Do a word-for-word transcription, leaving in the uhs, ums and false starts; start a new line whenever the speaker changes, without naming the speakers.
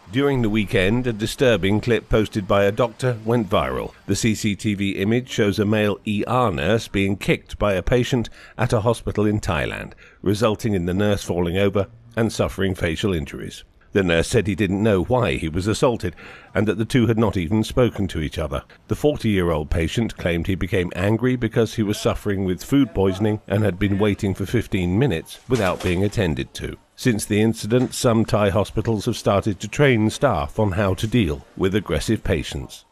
During the weekend, a disturbing clip posted by a doctor went viral. The C C T V image shows a male E R nurse being kicked by a patient at a hospital in Thailand, resulting in the nurse falling over and suffering facial injuries. The nurse said he didn't know why he was assaulted and that the two had not even spoken to each other. The forty-year-old patient claimed he became angry because he was suffering with food poisoning and had been waiting for fifteen minutes without being attended to. Since the incident, some Thai hospitals have started to train staff on how to deal with aggressive patients.